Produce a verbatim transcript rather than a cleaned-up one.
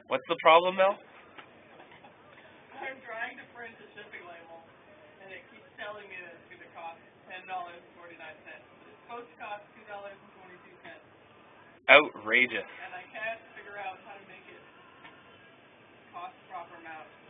What's the problem, Mel? I'm trying to print a shipping label, and it keeps telling me that it's going to cost ten dollars and forty-nine cents. But it's supposed to cost two dollars and twenty-two cents. Outrageous. And I can't figure out how to make it cost the proper amount.